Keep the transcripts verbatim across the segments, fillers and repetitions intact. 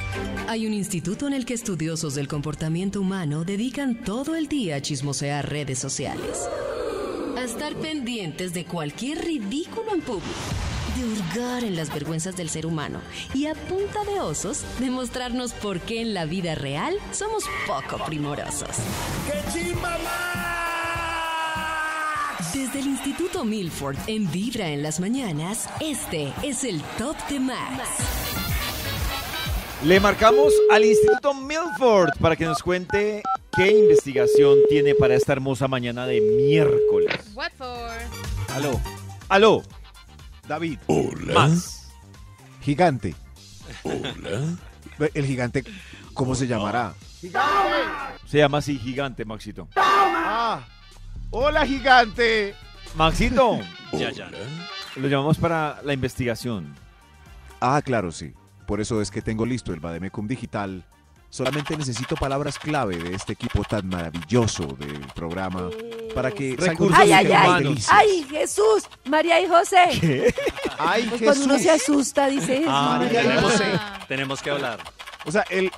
Hay un instituto en el que estudiosos del comportamiento humano dedican todo el día a chismosear redes sociales, a estar pendientes de cualquier ridículo en público, de hurgar en las vergüenzas del ser humano y a punta de osos demostrarnos por qué en la vida real somos poco primorosos. ¡Qué chimba más! Desde el Instituto Milford en Vibra en las mañanas, este es el Top de Max. Le marcamos al Instituto Milford para que nos cuente qué investigación tiene para esta hermosa mañana de miércoles. What for? Aló. Aló. David. Hola. Max. Gigante. Hola. El gigante, ¿cómo se llamará? Se llama así Gigante, Maxito. Ah, hola, gigante. Maxito. Ya, ya. Lo llamamos para la investigación. Ah, claro, sí. Por eso es que tengo listo el Vademecum Digital. Solamente necesito palabras clave de este equipo tan maravilloso del programa para que Recursos Ay, ay, ay, humanos. ay, Jesús, María y José. ¿Qué? ¡Ay, Pues Jesús! cuando uno se asusta, dice Jesús. Ah, María y tenemos, José. tenemos que hablar. O sea, el,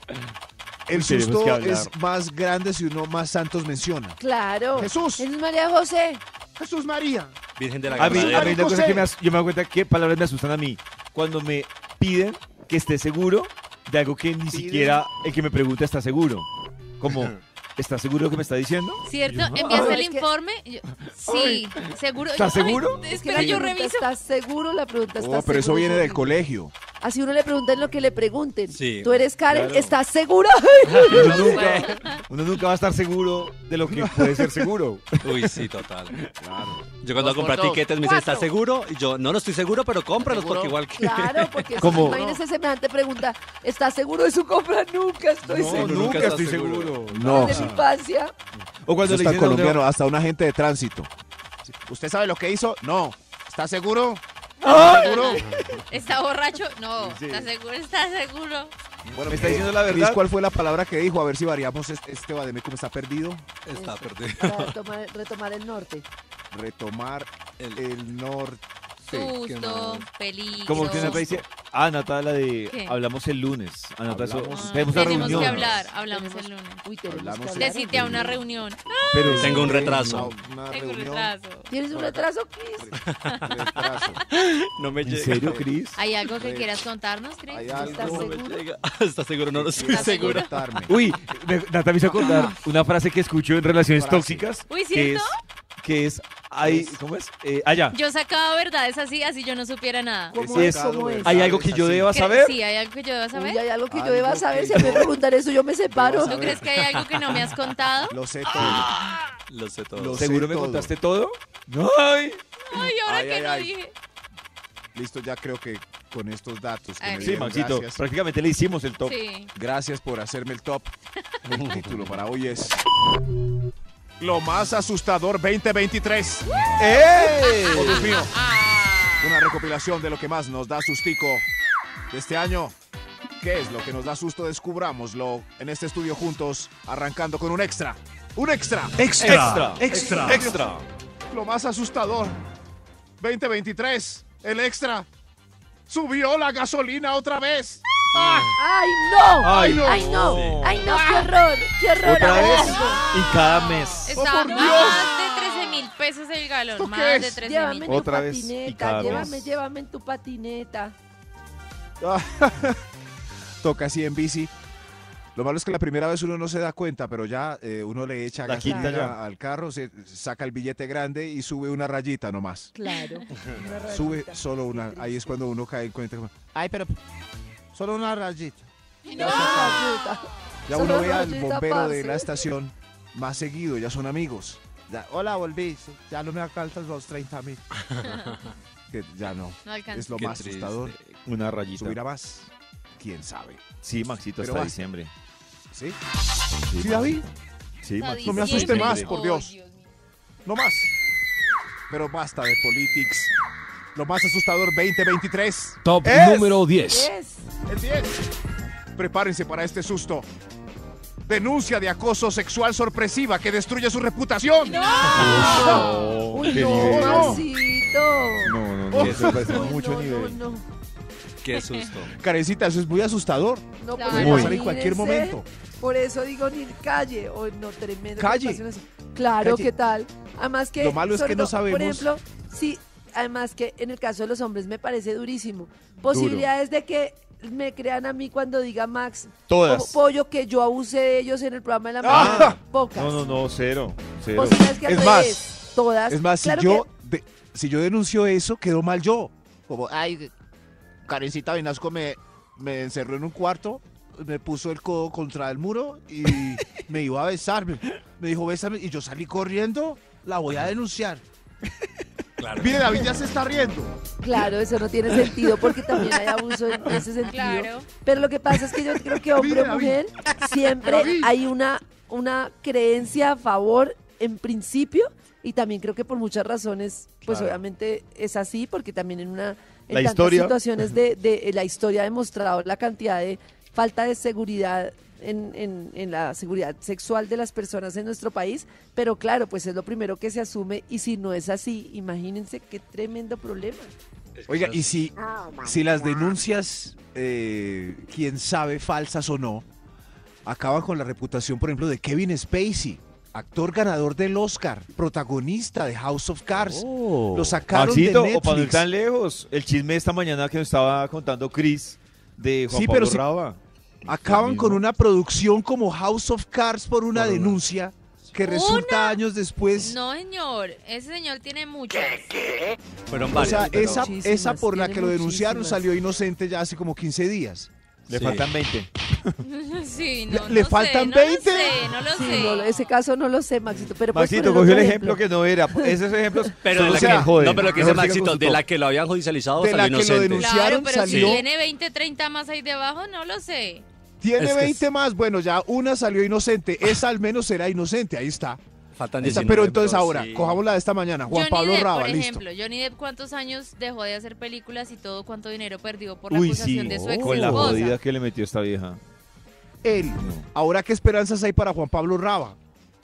el Tenemos susto que hablar. es más grande si uno más santos menciona. Claro. Jesús. Es María José. Jesús María. Virgen de la A mí, Agarradera. a mí una cosa que me as- yo me doy cuenta que palabras me asustan a mí. Cuando me piden que esté seguro de algo que ni siquiera el que me pregunta está seguro. Como, ¿está seguro de lo que me está diciendo? ¿Cierto? Yo no. ¿Enviaste Ay, el es que- informe? Yo- sí, seguro. ¿Estás Ay, seguro? espera, la yo pregunta, reviso. ¿Estás seguro? La pregunta está Oh, pero eso viene del colegio. Así uno le pregunta en lo que le pregunten. Sí. Tú eres Karen, Claro. ¿estás seguro? Uno nunca, uno nunca va a estar seguro de lo que puede ser seguro. Uy, sí, total. Claro. Yo cuando Dos compro por dos. tiquetes me dicen, ¿estás seguro? Y yo, no, no estoy seguro, pero cómpralos ¿Seguro? porque igual que... Claro, porque ¿Cómo? imagínese semejante pregunta. ¿Estás seguro de su compra? Nunca estoy No, seguro. nunca nunca estás estoy seguro. seguro. No. De mi infancia. O cuando Eso le está dicen a uno, colombiano, hasta un agente de tránsito. ¿Usted sabe lo que hizo? No. ¿Está seguro? ¿Seguro? ¿Está borracho? No. Sí. ¿Está seguro? ¿Está seguro? Bueno, ¿me está eh, diciendo la Cris, verdad? ¿cuál fue la palabra que dijo? A ver si variamos este, este Vademecum está perdido. Está Eso, perdido. Para retomar, retomar el norte. Retomar El- el norte. Susto, peligro. Como que Nata dice, ah, Nata, la de ¿Qué? hablamos el lunes. Anota eso. Hablamos- Ah, Tenemos una tenemos reunión. que hablar, hablamos Tenemos- el lunes. Uy, tenemos Hablamos que el- hablar. Te cité a una reunión. Pero Tengo un retraso. Una, una Tengo un reunión. retraso. ¿Tienes un retraso, Chris? Retraso. No me ¿En llega. serio, Cris? ¿Hay algo que quieras contarnos, Chris? Hay ¿Estás algo. No me seguro? llega. ¿Estás seguro? No, no estoy ¿Estás seguro. seguro? Contarme. Uy, me- Nata me hizo acordar una frase que escucho en relaciones Frase. tóxicas. Uy, que ¿cierto? es, que es, hay, ¿cómo es? Eh, allá. Yo sacaba verdades así, así yo no supiera nada. ¿Cómo Sí, es? es- ¿Cómo es? ¿Hay algo que yo deba ¿Cre- saber? Sí, hay algo que yo deba Uy, saber. hay algo que yo Algo deba saber. que Si a mí me yo- preguntan eso, yo me separo. deba ¿Tú crees que hay algo que no me has contado? Lo sé todo. Lo sé todo. Lo sé ¿Seguro me todo. contaste todo? Ay. Ay, ahora Ay, que ay, no ay. dije. Listo, ya creo que con estos datos que Ay, me sí, Sí, dieron, Maxito, gracias. prácticamente le hicimos el top. Sí. Gracias por hacerme el top. El título para hoy es Lo más asustador veinte veintitrés. ¡Eh! Oh, Dios mío. Una recopilación de lo que más nos da sustico de este año. ¿Qué es lo que nos da susto? Descubrámoslo en este estudio juntos, arrancando con un extra. ¡Un extra! Extra, extra, extra. Lo más asustador. veinte veintitrés. El extra. Subió la gasolina otra vez. ¡Ay, no! Ay, no. ¡Ay, no! ¡Ay, no! ¡Qué horror! ¡Qué horror! Otra hago vez algo! y cada mes. Está por más Dios. de trece mil pesos el galón. ¿Esto Más qué de es? trece Llévame mil. en tu Otra vez y patineta, cada llévame, mes. llévame en tu patineta. Toca así en bici. Lo malo es que la primera vez uno no se da cuenta, pero ya eh, uno le echa La gasolina quinta ya. al carro, se saca el billete grande y sube una rayita nomás. Claro. una rayita. Sube solo una. Ahí es cuando uno cae en cuenta. como, Ay, pero solo una rayita. Una rayita. Ya Solo uno ve al rayita, bombero de parce. la estación más seguido, ya son amigos. Ya, hola, volví. sí, Ya no me alcanzan los treinta mil. Que ya no. No alcanza. Es lo Qué más triste. asustador. Una rayita. ¿Subirá más? ¿Quién sabe? Sí, Maxito, Pero hasta basta. diciembre. ¿Sí? Sí, ¿Sí, David? Sí, Hasta Maxito. No me asuste diciembre. más, por Oh, Dios. mío. No más. Pero basta de politics. Lo más asustador veinte veintitrés. Top Es- número diez. Yes. El diez. Prepárense para este susto. Denuncia de acoso sexual sorpresiva que destruye su reputación. No, Uy, qué no, nivel. no. Maxito. No, no, no, eso me parece Uy, mucho no, nivel. no, no. Qué susto. Karencita, eso es muy asustador. No, Claro. pues Puede pasar en imagínense. cualquier momento. Por eso digo ni calle o no tremendo. que Calle. pase eso. Claro, Calle. ¿qué tal? Además que Lo malo es sobre que no todo, sabemos. Por ejemplo, sí, además que en el caso de los hombres me parece durísimo. Posibilidades de que me crean a mí cuando diga Max Todas. o Pollo que yo abuse de ellos en el programa de la Ah. mañana. Pocas. No, no, no, cero. Cero. Posibilidades que al Es más, revés, todas. Es más, si Claro yo que- de- si yo denuncio eso, quedó mal yo. Como, ay, Karencita Vinasco me, me encerró en un cuarto, me puso el codo contra el muro y me iba a besar. Me, me dijo, bésame, y yo salí corriendo, la voy a denunciar. Claro. Mire, David ya se está riendo. Claro, eso no tiene sentido porque también hay abuso en ese sentido. Claro. Pero lo que pasa es que yo creo que hombre o Mira, mujer siempre David. hay una, una creencia a favor en principio y también creo que por muchas razones, pues Claro. obviamente es así porque también en una en La tantas historia. situaciones de, de eh, la historia ha demostrado la cantidad de falta de seguridad en, en, en la seguridad sexual de las personas en nuestro país, pero claro, pues es lo primero que se asume y si no es así, imagínense qué tremendo problema. Oiga, y si, si las denuncias, eh, quién sabe, falsas o no, acaban con la reputación, por ejemplo, de Kevin Spacey, actor ganador del Oscar, protagonista de House of Cards. Oh. Lo sacaron Maxito, de o para no ir Netflix. tan lejos, el chisme de esta mañana que nos estaba contando Chris de Juan Sí, Pablo pero si- Raba. Acaban con una producción como House of Cards por una Por una. denuncia que resulta años después. No, señor. Ese señor tiene muchas. Fueron O varios. sea, pero- esa, Muchísimas, esa por la tiene que lo denunciaron muchísimas. salió inocente ya hace como quince días. Le Sí. faltan veinte. Sí, ¿Le- no, le no faltan sé, no veinte? lo sé, no lo Sí, sé. no, ese caso no lo sé, Maxito, pero puedes Maxito poner cogió otro el ejemplo que no era. Esos ejemplos Pero son de la los que, que me joden. no, pero lo que dice Mejor siga Maxito, con su de top. la que lo habían judicializado, De la salió que lo inocente. denunciaron. Claro, pero salió- si tiene veinte, treinta más ahí debajo, no lo sé. Tiene Es que veinte es- más, bueno, ya una salió inocente, esa al menos será inocente, ahí está. Faltan Ahí está, diecinueve. pero entonces ahora, sí. cojamos la de esta mañana, Juan Johnny Pablo Depp, Raba, por listo. ejemplo, Johnny Depp, ¿cuántos años dejó de hacer películas y todo cuánto dinero perdió por la Uy, acusación sí, de su oh, ex con la esposa? jodida que le metió esta vieja. Él, No, ahora qué esperanzas hay para Juan Pablo Raba.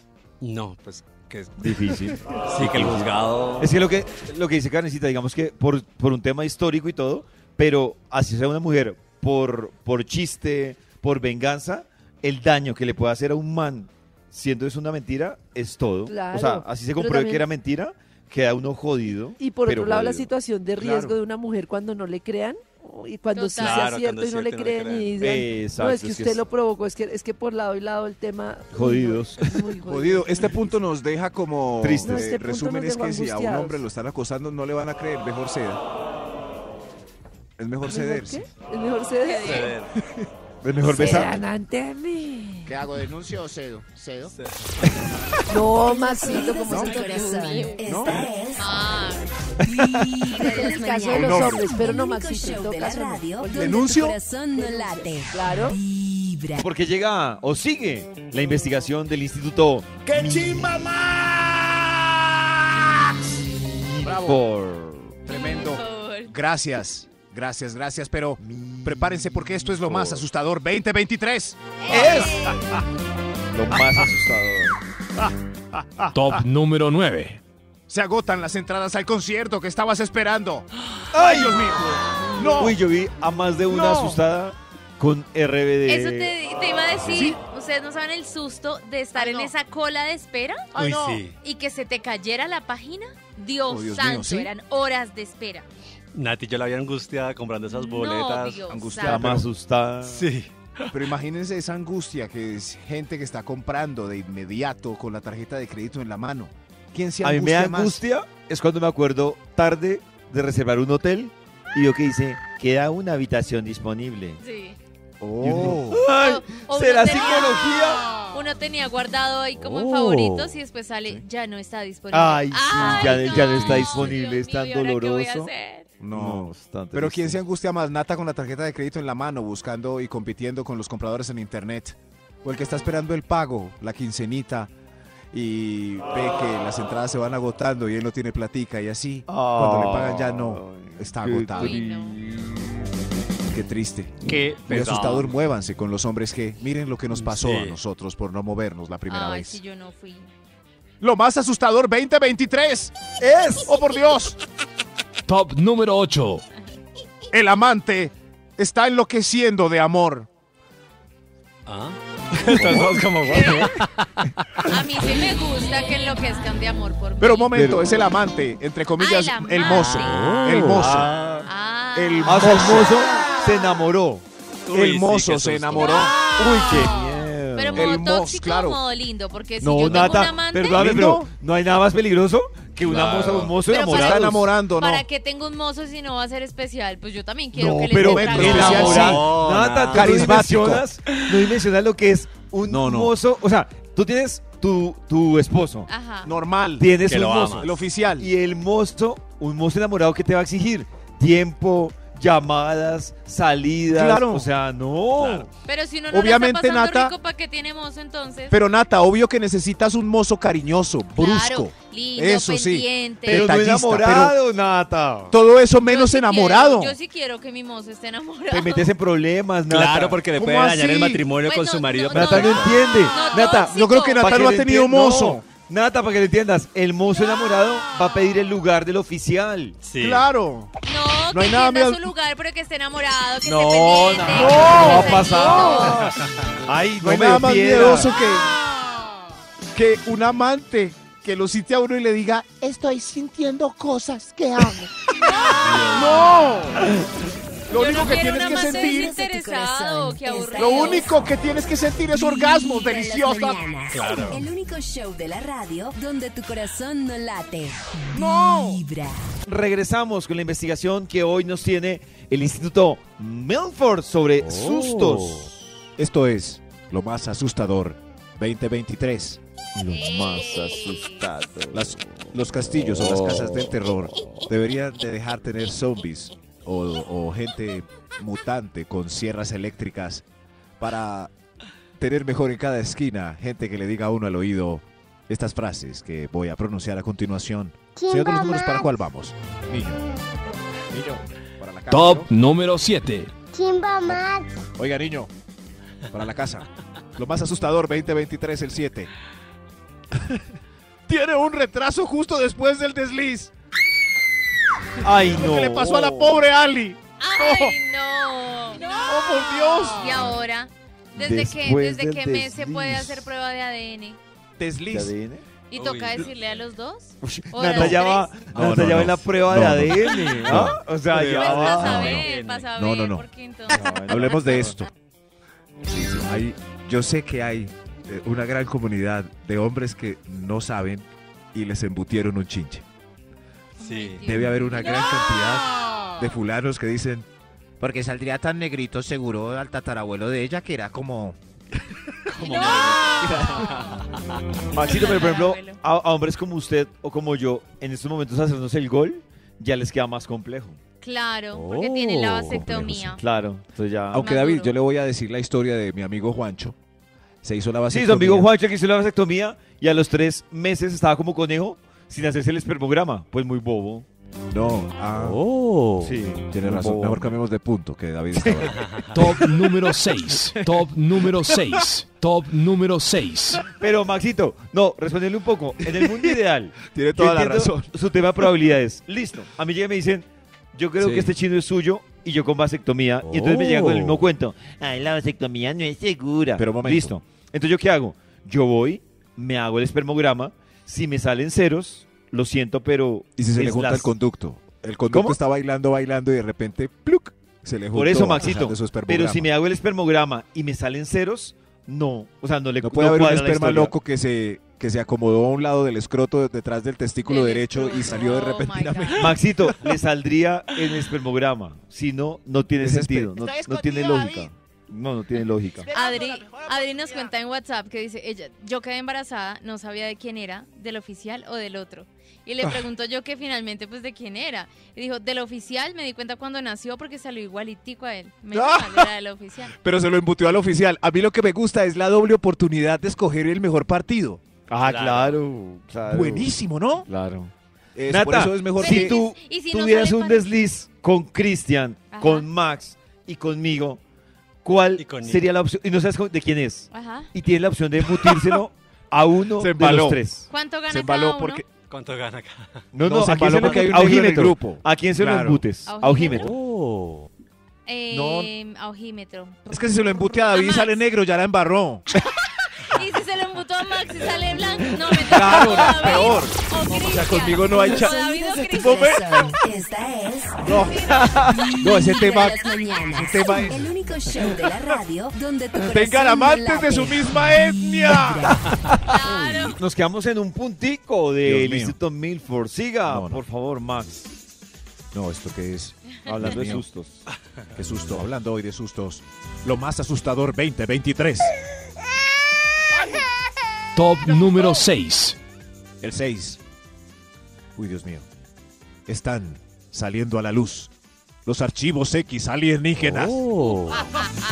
No, pues que difícil. sí, que el juzgado. Es que lo que, lo que dice Karencita, digamos que por, por un tema histórico y todo, pero así sea una mujer por, por chiste, por venganza, el daño que le puede hacer a un man siendo eso una mentira es todo. Claro, o sea, así se pero compruebe también- que era mentira, queda uno jodido. Y por pero otro lado, la jodido. situación de riesgo Claro. de una mujer cuando no le crean y cuando sí Total. sea Claro, cierto cuando y no es le cierto y no le creen y crean. dicen, Exacto, no, es que es que usted es- lo provocó, es que, es que por lado y lado el tema... uy, no, Jodidos. es muy jodido. Jodido, este punto nos deja como Tristes. No, eh, este punto resumen nos es dejó que si a un angustiados. hombre lo están acosando no le van a creer, mejor ceda. Es mejor ¿Mejor cederse. qué? Es mejor ceder. Ceder. Es mejor besar. Cedan ante mí. ¿Qué hago? ¿Denuncio o cedo? ¿Cedo? No, Maxito, como ¿No? se te ocurre? ¿No? Ah, En el caso de Un los hombre. hombres, pero no El único Maxito, en show todo de la caso no. radio Olvídate. donde ¿Denuncio? tu corazón no late. Claro. Vibra. Porque llega o sigue la investigación del Instituto ¡Qué chimba Bravo. por Tremendo. por favor. Gracias, gracias, gracias, pero prepárense porque esto es lo más asustador veinte veintitrés. es lo más asustador. Top número nueve. Se agotan las entradas al concierto que estabas esperando. ¡Ay, Dios mío! ¡No! Uy, yo vi a más de una No. asustada con R B D. Eso te, te iba a decir. Ustedes no saben el susto de estar Ay, en no. esa cola de espera ¡Ay, Uy, no! sí. y que se te cayera la página. Dios, Oh, Dios santo, mío, ¿sí? eran horas de espera. Nati, yo la vi angustiada comprando esas No, boletas. Dios angustiada, La santo. más asustada. Sí. Pero imagínense esa angustia que es gente que está comprando de inmediato con la tarjeta de crédito en la mano. ¿Quién se A mí me da angustia más? angustia es cuando me acuerdo tarde de reservar un hotel y yo que dice, queda una habitación disponible. Sí. Oh. ¡Ay! O- o ¿Será uno tenía- psicología? Uno tenía guardado ahí como en Oh. favoritos y después sale, ya no está disponible. Ay, sí, ya- ya no está disponible, Dios es tan mío, ¿y ahora qué voy a doloroso. hacer? No. es tan Pero triste. ¿quién se angustia más? Nata con la tarjeta de crédito en la mano, buscando y compitiendo con los compradores en internet. O el que está esperando el pago, la quincenita, y ve que las entradas se van agotando y él no tiene platica y así. Cuando le pagan ya no. Está Qué agotado. Uy, no. Qué triste. Qué Muy pesado. asustador, muévanse con los hombres que miren lo que nos pasó Sí. a nosotros por no movernos la primera Ay, vez. si yo no fui. Lo más asustador veinte veintitrés es, oh por Dios, Top número ocho. el amante está enloqueciendo de amor. ¿Ah? Todos como, "What?". A mí sí me gusta que enloquezcan de amor por mí. Pero un momento, Pero- es el amante, entre comillas, Ay, el el mozo. amante. El mozo. Ah, Ah, El ah, o sea, el mozo. mozo se enamoró. Uy, El sí, mozo qué se susto. enamoró. Uy, qué miedo. pero el modo mozo, tóxico claro. o modo lindo, porque si No, yo tengo un Nata, amante, perdóname, ¿Lindo? pero no hay nada más peligroso que una Claro. moza o un mozo Pero Se para- está enamorados. enamorando, ¿no? ¿para qué tengo un mozo si no va a ser especial? Pues yo también quiero No, que le pero esté bueno, tragando. especial, sí. enamorado. No, Nata, nada. tú no Carismático. dimensionas, no dimensionas lo que es un No, no. mozo. O sea, tú tienes tu, tu esposo, Ajá. Normal. tienes Que un lo mozo. amas. El oficial. Y el mozo, un mozo enamorado que te va a exigir tiempo, llamadas, salidas. Claro. O sea, no. Claro. Pero si uno no Obviamente, la está pasando Nata- rico, ¿para qué tiene mozo entonces? Pero Nata, obvio que necesitas un mozo cariñoso, brusco. Claro, lindo, Eso sí. pendiente. Pero no detallista, enamorado, Nata. Todo eso Yo menos sí enamorado. quiero- yo sí quiero que mi mozo esté enamorado. Te metes en problemas, Nata. Claro, porque le ¿Cómo puede dañar así? el matrimonio Bueno, con su marido. no, pero- Nata no, no, entiende. no, Nata, tóxico. Yo creo que Pa' Nata que no ha lo tenido entien- mozo. no. Nata, para que lo entiendas, el mozo enamorado va a pedir el lugar del oficial. Sí. Claro. No, No hay que nada entienda miedo- su lugar, pero que esté enamorado, que No, esté pendiente. no, que no, esté va a pensando. pasar. Ay, No hay me nada más defienda. miedoso que, que un amante que lo cite a uno y le diga, estoy sintiendo cosas que amo. ¡No! Lo Yo único no que quiero tienes un que amante sentir, desinteresado, qué aburrido. lo único que tienes que sentir es orgasmos Vibra en las deliciosos. mañanas. Claro. El único show de la radio donde tu corazón no late. ¡No! Vibra. Regresamos con la investigación que hoy nos tiene el Instituto Milford sobre Oh. sustos. Esto es lo más asustador veinte veintitrés. Los más asustados. Las- los castillos o las casas del terror deberían de dejar tener zombies o, o gente mutante con sierras eléctricas para tener mejor en cada esquina gente que le diga a uno al oído estas frases que voy a pronunciar a continuación. Señor de los números, ¿para cuál vamos? Niño. Niño, para la casa. Top ¿no? número siete. Chimba Max. Oiga, niño, para la casa. Lo más asustador veinte veintitrés, el siete. Tiene un retraso justo después del desliz. Ay, Lo no. que le pasó a la pobre Ali. Ay, no. ¡Oh, por Dios! Y ahora, ¿desde qué, Después desde del qué mes se puede desliz. hacer prueba de A D N? Desliz. ¿De A D N? ¿Y Uy. toca decirle a los dos? Uy, ¿O Nata los ya va, tres? No, Nata no, ya va no. en la prueba No, de no. A D N. ¿ah? O sea, Pero ya Pues va. para no, saber, no. para saber, No, no, no. porque entonces... Hablemos de esto. Sí, sí, hay- yo sé que hay eh, una gran comunidad de hombres que no saben y les embutieron un chinche. Sí. Debe haber una gran ¡No! cantidad de fulanos que dicen, Porque saldría tan negrito seguro al tatarabuelo de ella que era como... Maxito, pero por ejemplo, Abuelo. a, a hombres como usted o como yo, en estos momentos hacernos el gol, ya les queda más complejo. Claro, porque tiene la Oh, vasectomía. Claro, entonces ya... aunque Maduro. David, yo le voy a decir la historia de mi amigo Juancho. Se hizo la Sí, vasectomía. su amigo Juancho que hizo la vasectomía y a los tres meses estaba como conejo sin hacerse el espermograma. Pues muy bobo. No, ah, Sí, tiene muy razón. bobo. Mejor cambiemos de punto que David estaba. Top número seis. Top número seis. Top número seis. Pero Maxito, no, responderle un poco. En el mundo ideal, Tiene yo toda la entiendo razón. su tema de probabilidades. Listo. A mí llegan y me dicen, yo creo Sí. que este chino es suyo y yo con vasectomía. Y entonces me llegan con el mismo Oh. cuento. Ay, la vasectomía no es segura. Pero un momento. Listo. Entonces, ¿yo qué hago? Yo voy, me hago el espermograma. Si me salen ceros, lo siento, pero... Y si se le es junta las- el conducto. El conducto ¿Cómo? está bailando, bailando y de repente, ¡pluc! Se le juntó. Por eso, Maxito. de su Pero espermograma. si me hago el espermograma y me salen ceros, no. O sea, no le No puede haber un cuadra la esperma historia. loco que se, que se acomodó a un lado del escroto detrás del testículo Del derecho y escroto. salió de Oh, my repentinamente. God. Maxito, le saldría en el espermograma. Si no, no tiene Ese sentido. No, Está no tiene escondido, lógica. No, no tiene lógica. Adri, Adri nos cuenta en WhatsApp que dice, ella, yo quedé embarazada, no sabía de quién era, del oficial o del otro. Y le pregunto yo que finalmente, pues, de quién era. Y dijo, del oficial, me di cuenta cuando nació porque salió igualitico a él. Menos mal, era del oficial. Pero se lo embutió al oficial. A mí lo que me gusta es la doble oportunidad de escoger el mejor partido. Ah, Claro. claro. claro. Buenísimo, ¿no? Claro. Es, Nata, por eso es mejor Pero si que... y- tú y si no tuvieras sale un para- desliz con Cristian, Ajá. con Max y conmigo, ¿cuál Y conmigo. sería la opción? Y no sabes con- de quién es. Ajá. Y tienes la opción de embutírselo a uno Se de embaló. los tres. ¿Cuánto gana Se cada embaló uno? porque... ¿Cuánto gana acá? No, No, no, se ¿a quién embaló se lo porque hay un a negro en el Ojímetro. grupo. ¿A quién se lo Claro. embutes? ¿A A Ojímetro. Oh. Eh, a ojímetro. Es que si se lo embute a David y Max. sale negro, ya la embarró. Y si se lo embutó a Max y sale blanco, no me Claro, toca es peor. O Cristian. sea, conmigo no hay cha- O David o Sonidos de tu Cristian. corazón. Esta es No, no, ese Vibra tema, en las mañanas. ese tema es... El único show de la radio donde tu corazón Tengan no amantes de late. su misma etnia. Claro. Nos quedamos en un puntico Dios del mío. Instituto Milford. Siga, No, no. por favor, Max. No, ¿esto qué es? Hablando de Dios mío. sustos. Qué susto, hablando hoy de sustos. Lo más asustador veinte veintitrés. Top número seis. El seis. Uy, Dios mío. Están saliendo a la luz los archivos X alienígenas. Oh. ¡Ay,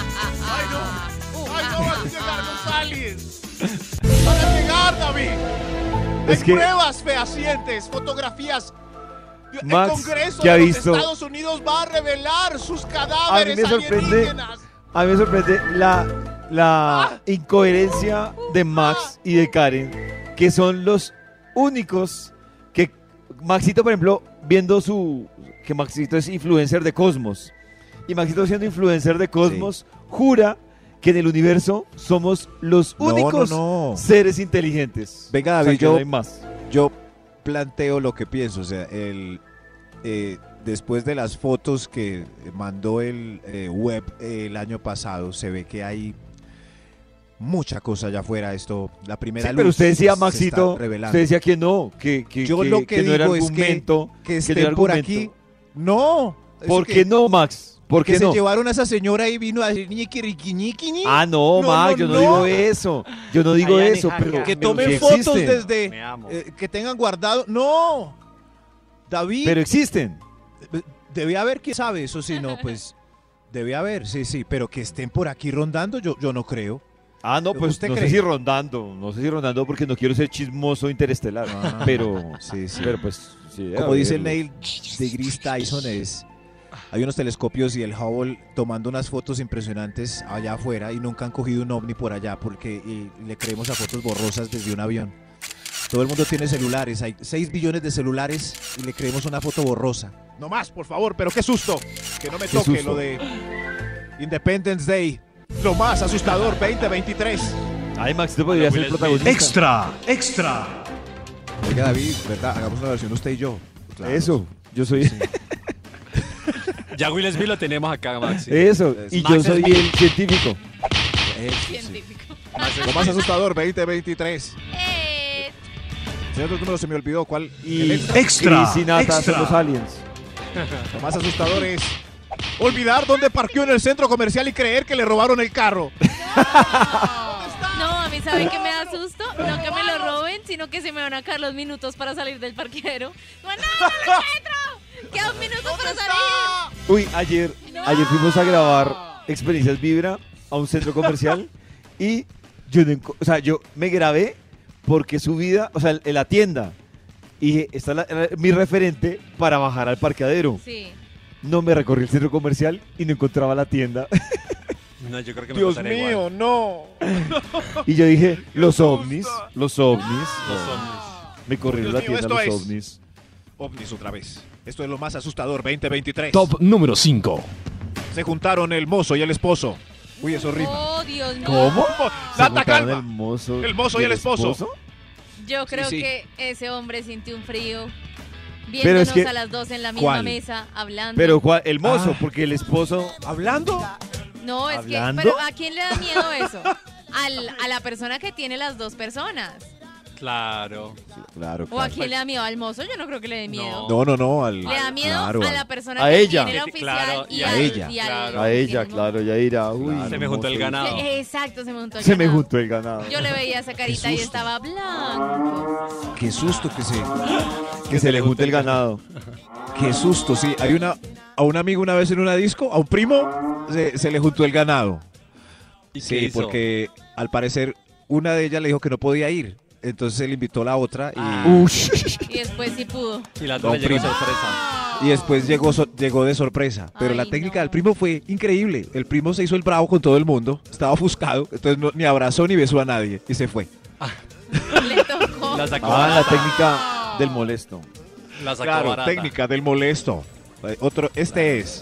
no! ¡Ay, no! ¡Van a llegar los aliens! ¡Van a llegar, David! Es Hay que- pruebas fehacientes, fotografías. Max, el Congreso ¿qué ha de los visto? Estados Unidos va a revelar sus A mí cadáveres me sorprende, alienígenas. a mí me sorprende la, la incoherencia de Max y de Karen, que son los únicos que Maxito, por ejemplo, viendo su que Maxito es influencer de Cosmos y Maxito siendo influencer de Cosmos jura que en el universo somos los No, no, únicos no. seres inteligentes. Venga, O sea, David, que no yo- hay más. Yo planteo lo que pienso, o sea, el eh, después de las fotos que mandó el eh, web eh, el año pasado, se ve que hay mucha cosa allá afuera. Esto, la primera Sí, luz pero usted decía, se- se Maxito, está revelando. usted decía que no, que, que, Yo que- lo que que no era digo es que- argumento, que no estén era por argumento. aquí. No. eso ¿Por que- qué no, Max? ¿Por que qué se no? llevaron a esa señora y vino a decir ñiqui, riqui, ñiqui, ñi. Ah, no, No, Max, no, yo no, no. digo eso. Yo no digo Ay, eso, Alejandra. pero Que pero tomen sí fotos existen. desde Me amo. eh, que tengan guardado. No. David, Pero existen. debe haber, quién sabe, eso sí, no, pues debe haber, sí, sí, pero que estén por aquí rondando, yo, yo no creo. Ah, no, pues ¿Usted no cree? sé si rondando, no sé si rondando porque no quiero ser chismoso interestelar, Ah, pero, sí, sí. pero pues sí. debe Como dice el haberlos. Neil deGrasse Tyson, es, hay unos telescopios y el Hubble tomando unas fotos impresionantes allá afuera y nunca han cogido un ovni por allá porque y le creemos a fotos borrosas desde un avión. Todo el mundo tiene celulares, hay seis billones de celulares y le creemos una foto borrosa. No más, por favor, pero qué susto. Que no me Qué toque susto. lo de Independence Day. Lo más asustador, veinte veintitrés. Ay, Max, te podría Hola, ser Will protagonista. Extra, extra. Oiga, David, ¿verdad? Hagamos una versión usted y yo. Claro. Eso, yo soy Ya Will Smith lo tenemos acá, Maxi. eso, y Max yo es soy Will. el científico. Eso, sí. Científico. Lo más asustador, veinte veintitrés. Eh, Señor, otro número se me olvidó. ¿Cuál? Y El extra. Extra, Chris y Nata son extra. los aliens. Lo más asustador es olvidar dónde parqueó en el centro comercial y creer que le robaron el carro. no, a mí saben que me da susto, no que me lo roben, sino que se me van a caer los minutos para salir del parqueadero. No, no, no lo encuentro. Quedan minutos para salir. Uy, ayer, ayer fuimos a grabar Experiencias Vibra a un centro comercial y yo, no enco- o sea, yo me grabé porque su vida, o sea, en la tienda, y está la- la- mi referente para bajar al parqueadero. Sí. No me recorrí el centro comercial y no encontraba la tienda. No, yo creo que me Dios pasaría mío, igual. no. Y yo dije, los ovnis, los ovnis. Los No, ovnis. me corrieron Dios la mío, tienda esto los es- ovnis. OVNIs otra vez. Esto es lo más asustador, veinte veintitrés. Top número cinco. Se juntaron el mozo y el esposo. Uy, eso rima. Oh, Dios mío. ¿Cómo? Se Nata, juntaron calma. el mozo, El mozo y el esposo. Yo creo sí. que ese hombre sintió un frío. Pero Viéndonos es que- a las dos en la misma ¿Cuál? mesa, hablando. Pero ¿cuál? el mozo, Ah. porque el esposo... ¿Hablando? no, es ¿hablando? que. Pero ¿a quién le da miedo eso? Al, a la persona que tiene las dos personas. Claro. Claro, ¿O a quién le da miedo? ¿Al mozo? Yo no creo que le dé miedo. No, no, no. Al, Le da miedo claro, a al- la persona A que ella. tiene la Que- oficial claro, y, y a al- ella. y al- Claro. A que ella, tiene el claro, ya dirá, uy. Claro. Se me juntó el mozo. ganado. mozo. Exacto, se me juntó el Se me ganado. juntó el ganado. Yo le veía esa carita y susto. estaba blanco. Qué susto que se... Que se le junte el ganado. Qué susto, sí. Hay una... A un amigo una vez en una disco, a un primo, se, se le juntó el ganado. ¿Y qué Sí, hizo? porque al parecer una de ellas le dijo que no podía ir. Entonces él invitó a la otra y, Ah. Ush. Y después sí pudo. Y la No, otra llegó primo. sorpresa. y después llegó, so- llegó de sorpresa. Pero Ay, la técnica no. del primo fue increíble. El primo se hizo el bravo con todo el mundo. Estaba ofuscado. Entonces no- ni abrazó ni besó a nadie. Y se fue. Le tocó. La sacó Ah, la barata. técnica del molesto. La sacó Claro, barata. técnica del molesto. Eh, Otro, este es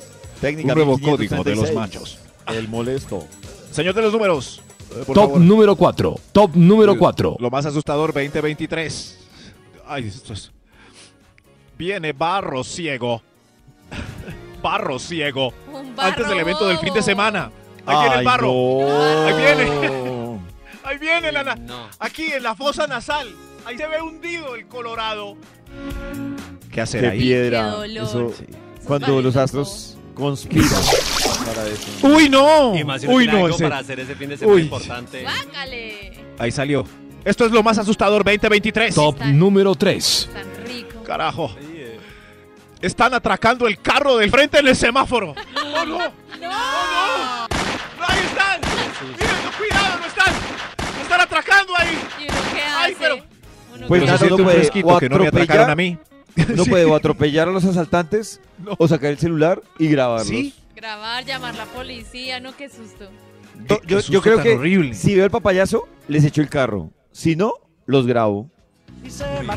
Técnica Un nuevo mil quinientos código de los treinta y seis. machos. El molesto. Señor de los números. eh, por Top favor. número cuatro. Top número cuatro. Lo más asustador veinte veintitrés. Ay, esto es. Viene barro ciego. Barro ciego. Un barro Antes del evento del fin de bobo. semana. Ahí viene el Ay, barro. no. Ahí viene. Ahí viene la na- No. aquí en la fosa nasal. Ahí se ve hundido el Colorado. ¿Qué hacer Qué ahí? piedra. Qué dolor. Eso, Esos cuando barritos los astros conspiran para eso. Uy, no. Y más si uno Uy, tiene no. algo ese- para hacer ese fin de semana Uy. importante. Guácale. Ahí salió. Esto es lo más asustador veinte veintitrés. Top Están- número tres. Tan rico. Carajo. Sí, eh. Están atracando el carro del frente en el semáforo. ¡Oh, no! ¡Oh, no! ¡No, ahí están! ¡Miren, no, cuidado, no están! ¡No están atracando ahí! ¿Y uno qué hace? Ay, pero- Uno Pues qué nada, hace? no un puede fresquito o que no me atropellar, atracaron a mí. No Sí. puede o atropellar a los asaltantes No. o sacar el celular y grabarlos. ¿Sí? Grabar, llamar a la policía, no, qué susto. Yo, Qué yo- susto yo creo tan que horrible. si veo el papayazo, les echo el carro. Si no, los grabo. Y se va-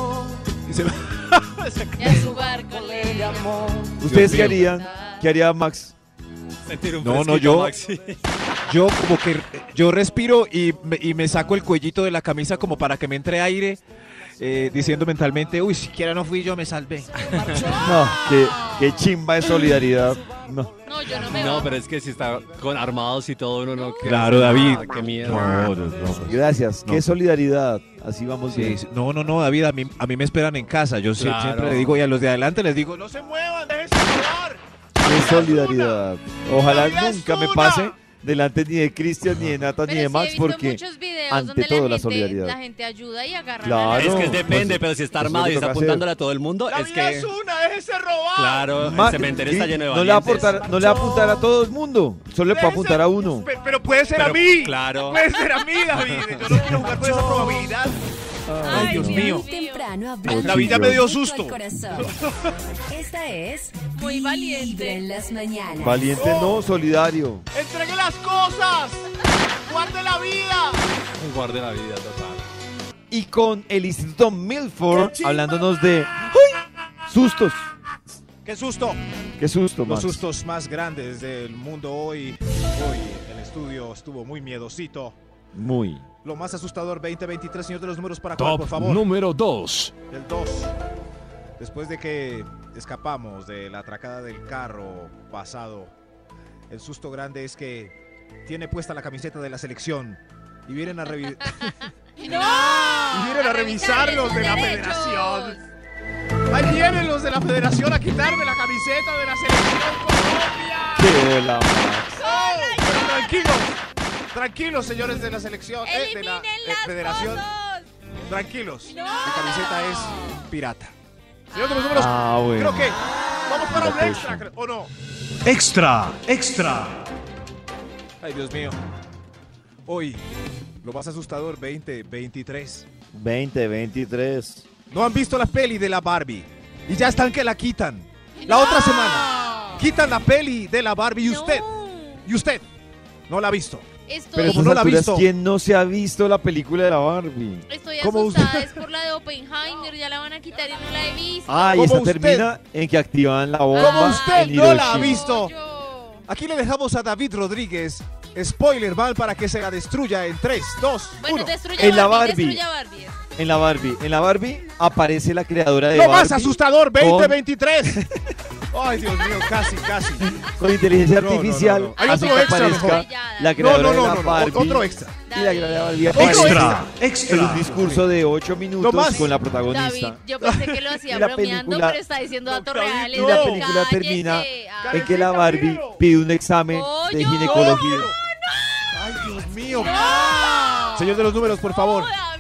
Y a su barco le llamó. ¿Ustedes qué mío. harían? ¿Qué haría Max? Sentir un No, no, fresquito, yo- Maxi. Yo como que yo respiro y me, y me saco el cuellito de la camisa como para que me entre aire, eh, diciendo mentalmente, uy, siquiera no fui yo, me salvé. No, qué, qué chimba de solidaridad. No. No, yo no me No, bajo. pero es que si está con armados y todo, uno no. Claro, David. Ah, qué miedo. Gracias. No. Qué solidaridad. Así vamos Sí, bien. sí. No, no, no, David, a mí, a mí me esperan en casa. Yo sie- Claro. siempre le digo, y a los de adelante les digo, no se muevan, déjense llevar. Qué solidaridad. Ojalá Navidad es nunca me una. pase delante ni de Cristian, ni de Nata, Pero ni de sí Max, he visto porque muchos videos ante donde todo la, la gente, solidaridad. la gente ayuda y agarra Claro. la Es que No, es depende, pues, pero si está eso es lo armado que y está toca apuntándole a todo el mundo, La es vida que. es una, déjese robar. Claro, Ma- el cementerio está lleno de no le va a valientes. apuntar, no le va a apuntar a todo el mundo, solo le puede Déjense- apuntar a uno. Pe- Pero puede ser a Pero, mí. claro. Puede ser a mí, David. Yo no quiero jugar con esa probabilidad. Ay, Dios mío. Temprano La vida me dio susto. Esta es Muy valiente. en las mañanas. Valiente no, solidario. Entregue las cosas. Guarde la vida. Guarde la vida, total. Y con el Instituto Milford hablándonos de ¡ay! Sustos. Qué susto. Qué susto, Los Max. sustos más grandes del mundo hoy. Hoy el estudio estuvo muy miedosito. Muy. Lo más asustador veinte veintitrés, señor de los números para cuál, Top por favor. número dos. El dos. Después de que escapamos de la atracada del carro pasado, el susto grande es que tiene puesta la camiseta de la selección y vienen a revi- ¡No! y vienen a revisar los de la derechos. federación. Ahí vienen los de la federación a quitarme la camiseta de la selección Colombia. Qué hola, Max. ¡Oh! Pero tranquilos, tranquilos, señores de la selección, eh, de la ¡Eliminen eh, las federación. fotos! Tranquilos, ¡No! mi camiseta es pirata. Señor de los números, Ah, bueno. creo que vamos para un Pirata extra, eso. cre- ¿o no? Extra, extra. Ay, Dios mío. Hoy, lo más asustador, veinte veintitrés. veinte veintitrés. No han visto la peli de la Barbie y ya están que la quitan. La otra semana quitan la peli de la Barbie y usted, No. y usted no la ha visto. Estoy, Pero ¿Cómo pues no la ha alturas, visto? ¿quién no se ha visto la película de la Barbie? estoy ¿Cómo asustada, usted? es por la de Oppenheimer, ya la van a quitar y no la he visto. Ah, y ¿Cómo esta usted? termina en que activan la bomba ¿Cómo usted en no la ha Hiroshima. visto? Yo. Aquí le dejamos a David Rodríguez, spoiler man, para que se la destruya en tres, dos, Bueno, uno. destruye En la Barbie, Barbie. destruye Barbie. En la Barbie. En la Barbie aparece la creadora de Lo Barbie más asustador, veinte con- veintitrés. Ay, Dios mío, casi, casi. con inteligencia No, no, no, artificial. no. Hay hace otro que extra aparezca mejor. la No, creadora no, no, de la no, no, Barbie. otro extra. Y la creadora de Barbie Otro aparece Extra, en un extra. discurso de ocho minutos más. con la David, protagonista. yo pensé que lo hacía Y la bromeando, película- pero está diciendo datos David, reales. no. Y la No. película Cállese. termina Ah, en que la Karencita, Barbie míralo. pide un examen de Pollo. ginecología. Ay, Dios mío. ¡No! Señor de los números, por favor. No, David.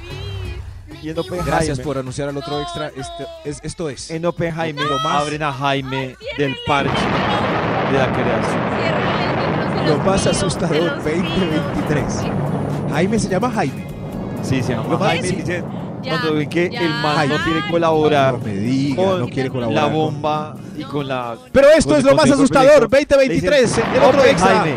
Y en Oppenheimer, Gracias por anunciar al otro No, extra. no. Esto es, esto es. en Oppenheimer Lo más- abren a Jaime del parche de la creación. Ciérrale el micro, se Lo los más pido, se asustador, los veinte veintitrés. pido. Jaime se llama Jaime. Sí, se llama Lo más- Jaime. sí. Dicen, Ya, cuando ven que ya, el man no ya. quiere colaborar No me diga, con no quiere colaborar. la con- bomba y No. con la... Pero esto con es el lo más consejo asustador, perfecto. veinte Le veintitrés. dicen, El otro extra. Jaime.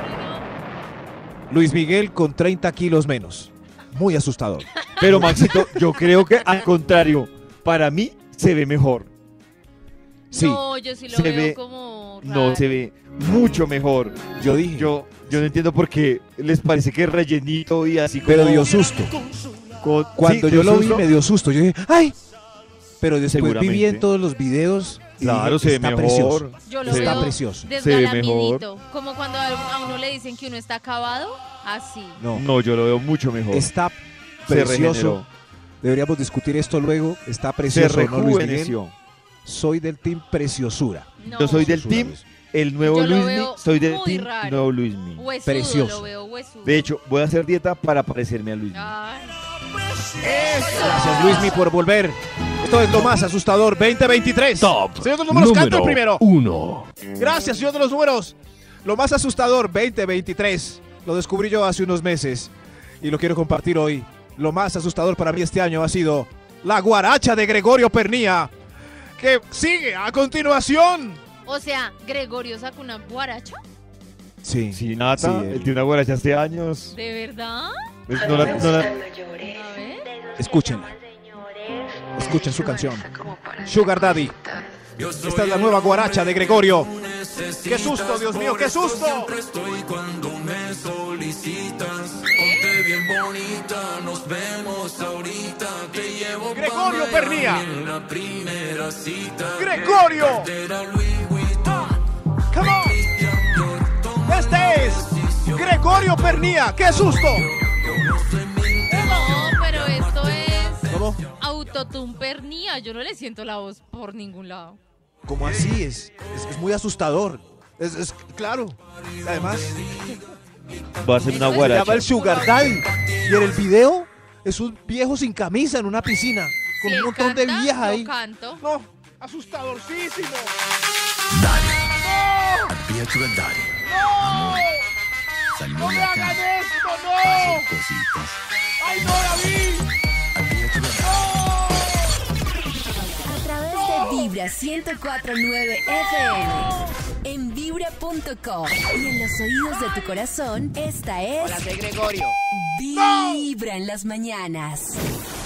Luis Miguel con treinta kilos menos. Muy asustador. Pero Maxito, yo creo que al contrario, para mí se ve mejor. Sí. No, yo sí lo Se veo ve- como No, raro. se ve mucho mejor. Yo dije. Yo, yo no entiendo por qué les parece que es rellenito y así como... Pero dio susto. con- Cuando sí, yo dio lo vi susto. me dio susto. Yo dije, ¡ay! Pero después vi Seguramente. bien todos los videos. Y Claro, dije, se ve está mejor. precioso. Yo lo Se ve Está veo precioso. desgalamidito. Como cuando a a uno le dicen que uno está acabado, así. No, No, yo lo veo mucho mejor. está Se precioso. regeneró. Deberíamos discutir esto luego. Está Se precioso, ¿no, Luis Miguel? rejuveneció. Soy del team preciosura. No. Yo soy del Preciosura, team, Luis. el nuevo Yo lo Luismi, veo soy del muy team raro. nuevo Luismi. Huesudo, Precioso. lo veo huesudo. De hecho, voy a hacer dieta para parecerme a Luismi. Ay, Gracias, Luismi, por volver. Esto es lo más asustador veinte veintitrés. Top Señor de los números, canta el número primero. uno. Gracias, señor de los números. Lo más asustador veinte veintitrés. Lo descubrí yo hace unos meses y lo quiero compartir hoy. Lo más asustador para mí este año ha sido la guaracha de Gregorio Pernía, que sigue a continuación. o sea, Gregorio sacó una guaracha. Sí, Sí, Nata, Sí, él él- tiene una guaracha hace años. ¿De verdad? Pues no la- no la- A ver. Escúchenla. Escuchen su canción. Sugar Daddy. Esta es la nueva guaracha de Gregorio. ¡Qué susto, Dios mío, qué susto! Gregorio Pernía. Gregorio. Come on. Este es Gregorio Pernía. ¡Qué susto! No, pero esto es ¿Cómo? autotumpernía. Yo no le siento la voz por ningún lado. ¿Cómo así? Es, es, es muy asustador. Es, es claro. Además, va a ser una Eso es- se guaracha. llama el Sugar Daddy. Y en el video es un viejo sin camisa en una piscina. Con Si un él montón de canta, viejas yo ahí. canto. No, asustadorcísimo. ¡No! ¡No me hagan esto, no! ¡Ay, no, David! A través de Vibra ciento cuatro punto nueve F M. En vibra punto com. Y en los oídos de tu corazón, esta es. Hola, soy Gregorio. Vibra en las mañanas.